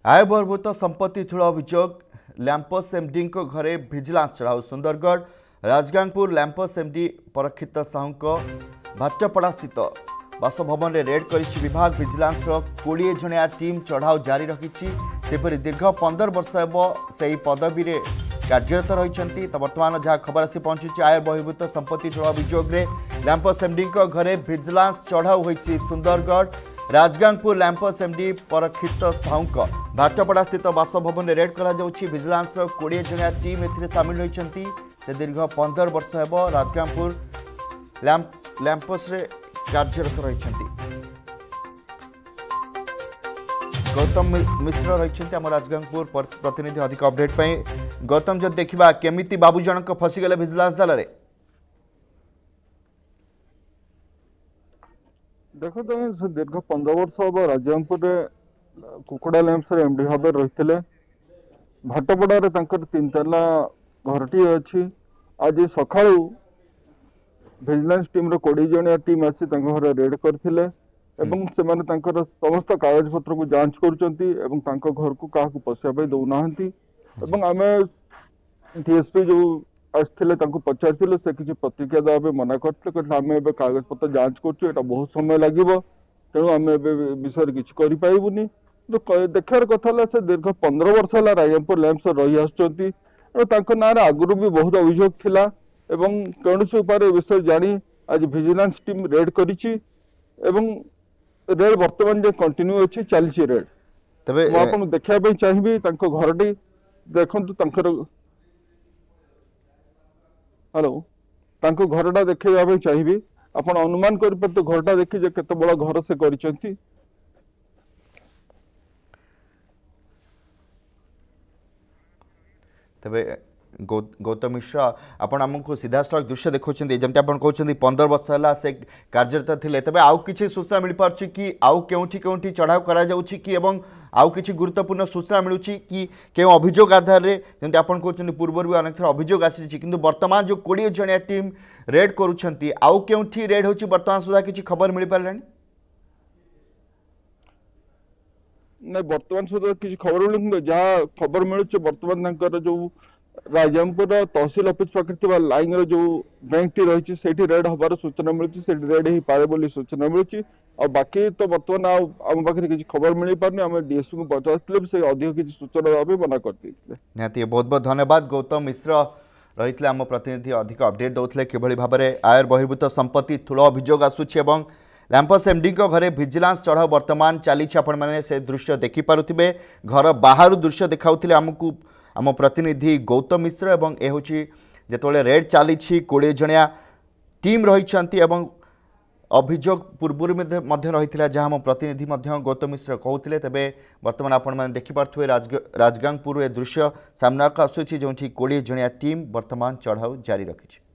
आय बहिर्भूत संपत्ति ठूल अभियोग लैंपस एमडी घरे भिजिलांस चढ़ाऊ सुंदरगढ़ राजगांगपुर लैंपस एमडी परीक्षित साहू भाटपड़ा स्थित बासभवन में रेड कर विभाग भिजिलांस 20 जणिया टीम चढ़ाऊ जारी रखी दीर्घ 15 वर्ष से पदवी में कार्यरत रही बर्तमान जहाँ खबर आसी पहुंची आय बहिर्भूत संपत्ति ठूल अभियोग लैंपस एमडी घरे भिजिलांस चढ़ाऊ होती सुंदरगढ़ राजगांगपुर लैंपस एमडी परीक्षित साहू भाटपड़ा स्थित बासभवन में रेड करा भिजिलांस 20 जणिया टीम सामिल होती से दीर्घ 15 वर्ष हेब राजगांगपुर लैंपस रे कार्यरत रही गौतम मिश्र रही आम राजगांगपुर प्रतिनिधि अधिक अपडेट गौतम जब देखा केमिति बाबू जनक फसीगले भिजिलांस जाल देखो तुम दीर्घ 15 वर्ष हम राजगांगपुर कुकुड़ा लैंप्स एमडी भाव रही भाटपड़ा 3 ताला घरटी अच्छी आज सका भिजिलेंस टीम 20 जणिया टीम आसी घर रेड करते समस्त कागज पत्र को जांच कर घर को क्या पशिया दौना आम डीएसपी जो आसते पचार से किसी प्रतिक्रिया देवा मना करते आम ए कागज पत्र जांच कर बहुत समय लगे तेणु आम विषय किसी करें देखार कथा से दीर्घ 15 वर्ष है राजगांगपुर लैंप्स रही आसुँच ना आगुरी भी बहुत अभियोग थिला एवं कौन उपाय विषय जानी आज भिजिलेंस टीम रेड करी रेड बर्तमान जो कंटिन्यू अच्छी चली रेड तबे आपन देखा चाहिए घरटी देखु हेलो घरटा देखा चाहिए आपन अनुमान कर घरटा देखी केते बड़ा घर से करिसेंती तबे गौतम मिश्रा आपण आमको सीधासख दृश्य देखुं जमी आप कहते 15 वर्ष है से कार्यरत थे तेज आउ कि सूचना मिल पार्टी कि आउ के चढ़ाऊ करा कि एवं आउ कि गुरुत्वपूर्ण सूचना मिलूँ कि क्यों अभियोग आधार में जमी आप कहते पूर्व भी अनेक थर अभियोग आसी कि बर्तमान जो 20 जणिया टीम रेड करुँच आउ के रेड हो बर्तमान सुधा किसी खबर मिल पारा नहीं बर्तमान सुधा किसी खबर मिलूँ जहाँ खबर मिलूँ बर्तमान जो राजगांगपुर तहसील ऑफिस पाखे लाइन जो बैंक टी रही से रेड हबार सूचना मिलूँ रेड हो पारे सूचना मिलूँ और बाकी तो बर्तमान आम पाखे किसी खबर मिल पारे आम डीएसपी को पचार से अधिक किसी सूचना देवा मना करते निहाती बहुत बहुत धन्यवाद गौतम मिश्र रही आम प्रतिनिधि अधिक अपडेट दौले किभली भाव में आय बहिर्भूत संपत्ति ठूल अभियोग आसूची लैंपस एमडी घरे भिजिलांस चढ़ाऊ बर्तमान चली आपण से दृश्य देखिपे घर बाहर दृश्य देखाऊे आमको आम प्रतिनिधि गौतम मिश्र एवं ए हूँ जिते रेड चली 20 जणिया टीम रही अभियोग पूर्व रही जहाँ आम प्रतिनिधि गौतम मिश्र कहते तेज बर्तमान आपण देखिपे राजगांगपुर ए दृश्य सामना आसूँ जो 20 जणिया टीम बर्तमान चढ़ाऊ जारी रखी।